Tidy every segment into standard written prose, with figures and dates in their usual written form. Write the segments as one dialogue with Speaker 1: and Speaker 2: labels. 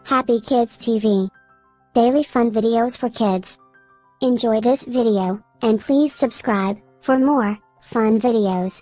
Speaker 1: Happy Kids TV. Daily fun videos for kids. Enjoy this video, and please subscribe, for more, fun videos.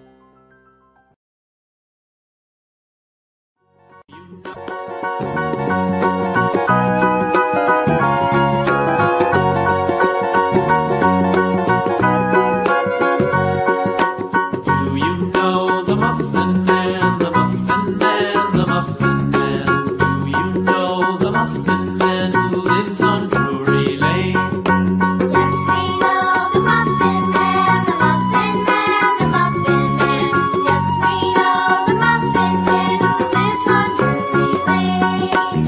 Speaker 2: Do you know the Muffin Man, the Muffin Man, the Muffin Man? Do you know the Muffin Man who lives on Drury Lane?
Speaker 3: Yes, we know the Muffin Man, the Muffin Man, the Muffin Man. Yes, we know the Muffin Man who lives on Drury Lane.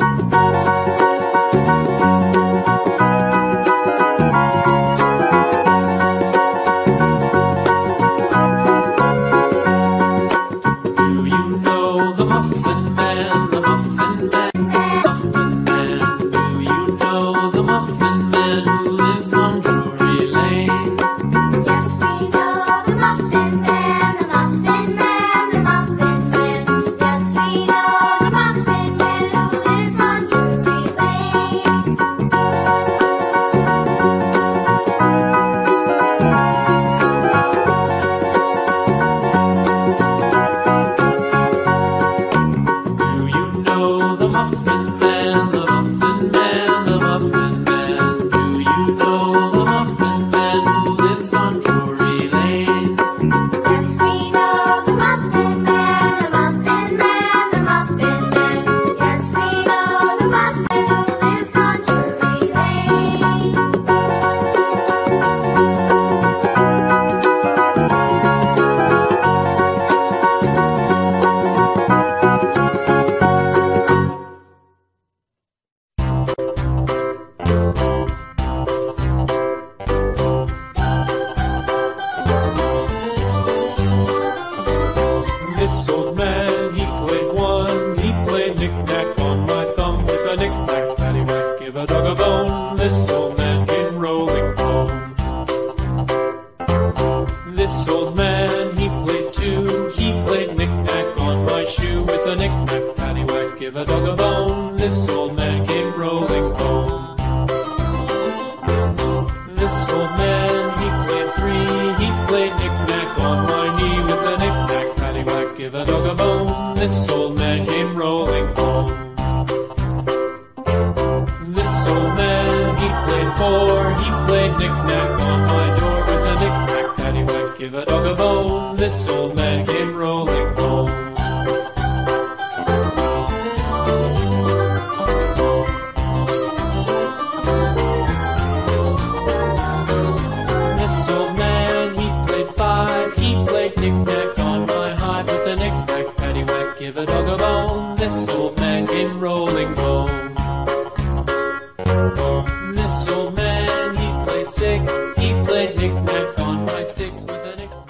Speaker 2: Do you know the Muffin Man, the Muffin Man, Muffin Man? Do you know the Muffin Man who lives on Drury Lane?
Speaker 3: Yes, we know the Muffin Man, the Muffin Man, the Muffin Man. Yes, we know the Muffin Man who lives on Drury Lane.
Speaker 2: Do you know the Muffin Man, the Muffin Man, the Muffin Man? Do you know the Muffin Man who lives on Drury Lane?
Speaker 3: Yes, we know the Muffin Man, the Muffin Man, the Muffin Man. Yes, we know the Muffin who lives on Drury Lane.
Speaker 2: This old man, he played one, he played knick-knack on my thumb. With a knick-knack, paddywhack, give a dog a bone. This old man came rolling home. This old man, he played two, he played knick-knack on my shoe. With a knick-knack, paddywhack, give a dog a bone. This old man came rolling home. This old man, he played three, he played knick-knack on my knee. With a knick-knack, paddywhack, give a dog a bone. This old man came rolling home. This old man, he played four, he played knick-knack on my door. With a knick-knack, paddywhack, give a dog a bone. This old man came rolling home. This old man, he played five, he played knick-knack on my hive. With a knick-knack, paddywhack, give a dog a bone. This old man came rolling home. This old man, he played six, he played knick-knack on my sticks. With a knick-knack.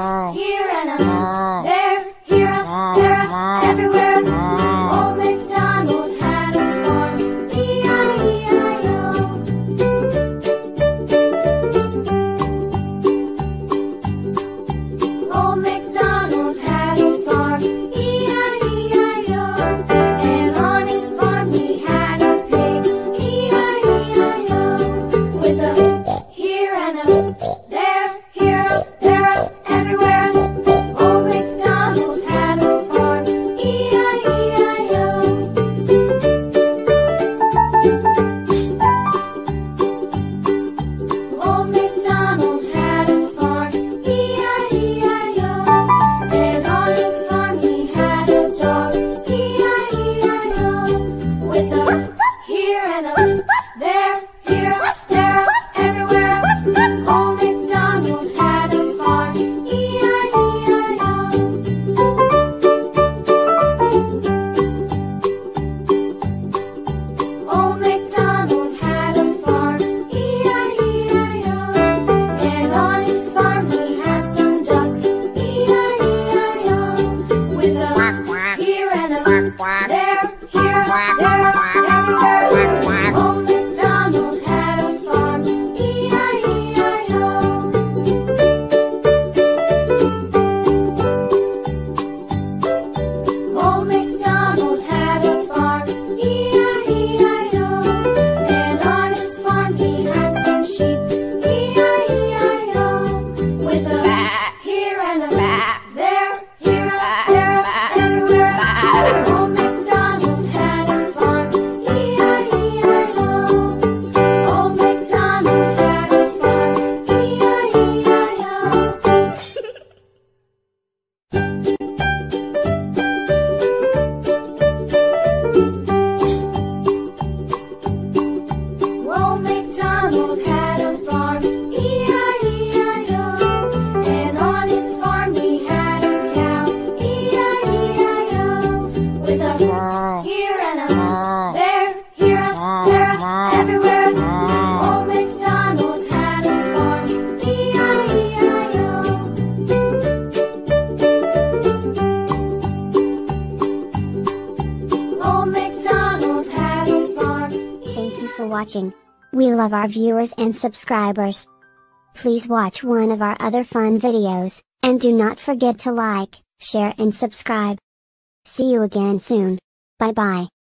Speaker 3: here and a there, here, there, everywhere. Old MacDonald had a farm, E-I-E-I-O. Old MacDonald had a farm, E-I-E-I-O. And on his farm he had a pig, E-I-E-I-O. With a here and a there, here, there, everywhere. Old MacDonald had a farm, E-I-E-I-O. Old MacDonald had a farm, E-I-E-I-O. And on his farm he had a dog, E-I-E-I-O. With a here and a there, here, there, everywhere. Old MacDonald had a farm, E-I-E-I-O. Old MacDonald had a farm, E-I-E-I-O. And on his farm he had some ducks, E-I-E-I-O. With a here and a there, here, there, everywhere. Old MacDonald had a farm, E-I-E-I-O. Old MacDonald had a farm, E-I-E-I-O. And on his farm he had some sheep, E-I-E-I-O. With a here and a there, here, there, everywhere. Old MacDonald had a farm, E-I-E-I-O. Old MacDonald had a farm, E-I-E-I-O. Old MacDonald had a farm, E-I-E-I-O. And on his farm he had a cow, E-I-E-I-O. With a here and a there, here, there, everywhere. Old MacDonald had a farm, E-I-E-I-O. Old MacDonald had a farm.
Speaker 1: Thank you for watching. We love our viewers and subscribers. Please watch one of our other fun videos, and do not forget to like, share and subscribe. See you again soon. Bye bye.